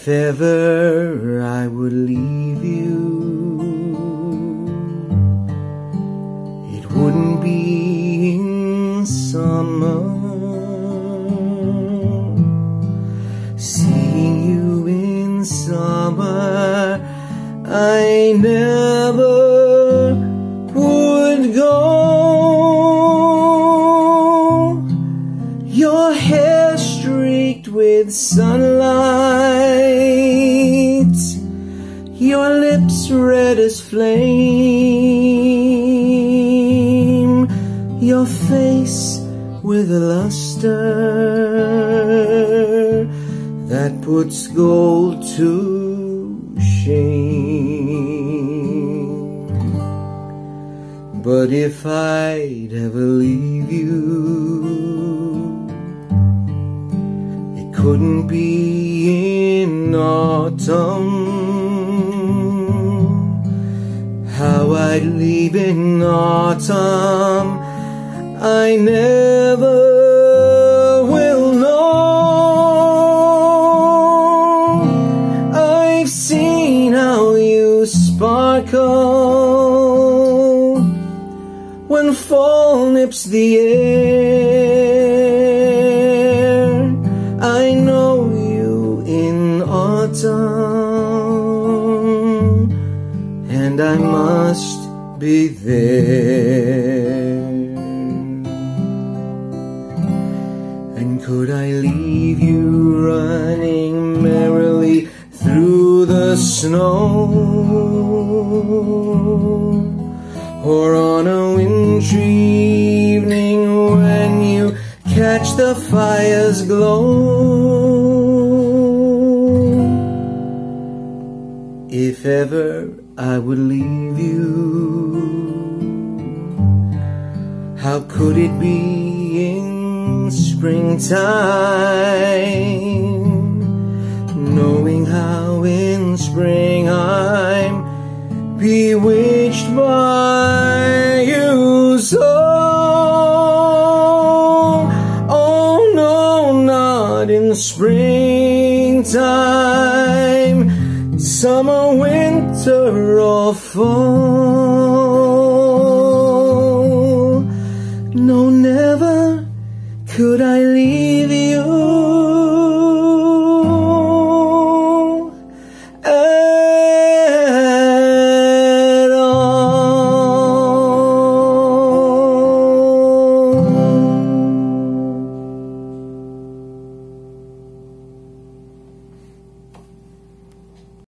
If ever I would leave you, it wouldn't be in summer. Seeing you in summer, I never would go. Your hair streaked with sunlight, your lips red as flame, your face with a luster that puts gold to shame. But if I'd ever leave you, it couldn't be in autumn. How I'd leave in autumn, I never will know. I've seen how you sparkle when fall nips the air. I know you in autumn, and I must be there. And could I leave you running merrily through the snow, or on a wintry evening when you catch the fire's glow? If ever I would leave you, how could it be in springtime, knowing how in spring I'm bewitched by you so? Oh no, not in springtime, summer, winter, or fall. No, never could I leave